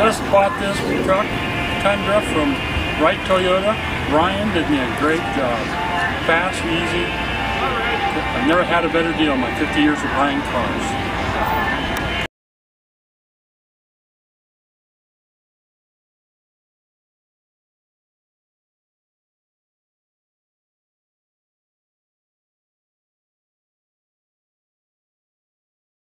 just bought this truck, Tundra, from Wright Toyota. Ryan did me a great job. Fast, easy. I've never had a better deal in my 50 years of buying cars.